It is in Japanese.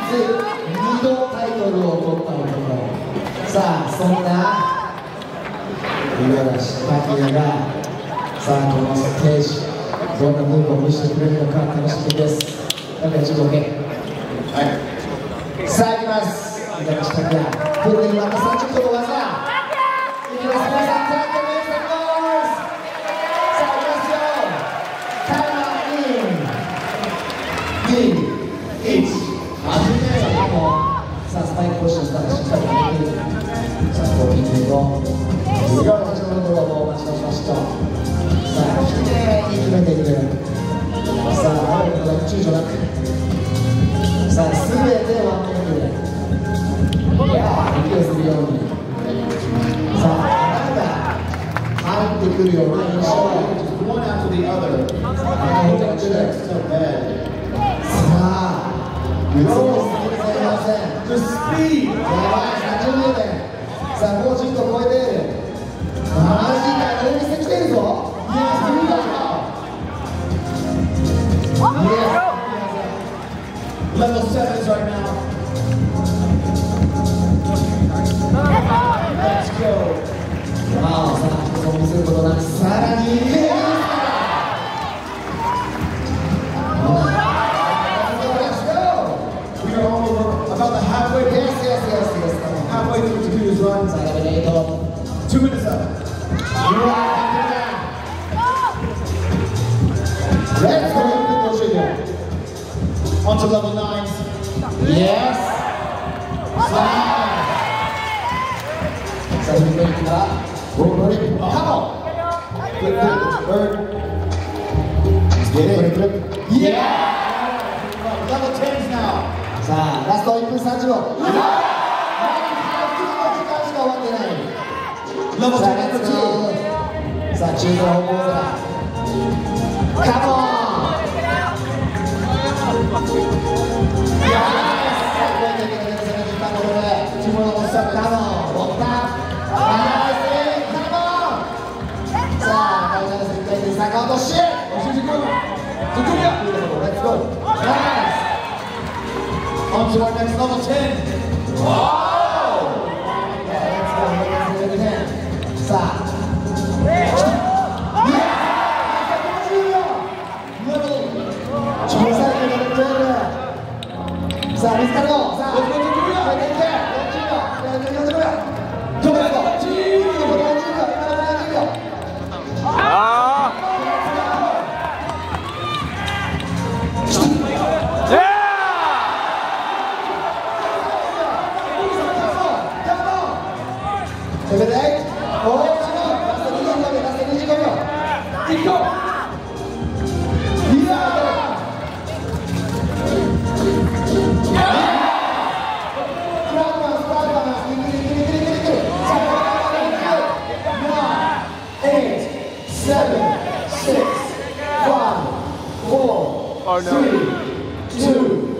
2度タイトルを取った男。さあそんな五十嵐拓也がさあこのステージどんなムーブを見せてくれるのか楽しみです。だから15件、はい、さあいきます。五十嵐拓也プロにまた30個の技いきます。皆さんタイトルメイクノイズ。さあいきますよ。タイマーイン2 1さあスパイクポジションスタートしっかり決めている。さあコーピングとすごい8のドローを待ちました。さあきれいに決めていく。さああることが躊躇なくさあ全てワンメイクでいやー息をするようにさあ頭が入ってくるような印象。 One after the other. さあ打つのすぎません。 The speed. やばい30点。さあもう10個超えている。マジかこれ見せきてるぞ。 Level 7s right now. Let's go. さあ一つも見せることなくさらに About the halfway through to do his run. 2 minutes up. Let's go. On to level 9s. Yes. さあ振り返りからゴールリップカモン。 Level 10s now. さあラスト1分30秒。まだ時間しか終わってない。 Level さあ 10, level 2. さあ中途方向からカモン。坂本シェフ Let's go. Nice. On to our next level 10. Wow. Let's go. Level 10. さあさあ見つかるよ。さあこれでいけ。40秒。どうですか。40秒。 ああ。 それで、おー、ラスト25秒。いこう。7, 6, 5, 4, 3, 2,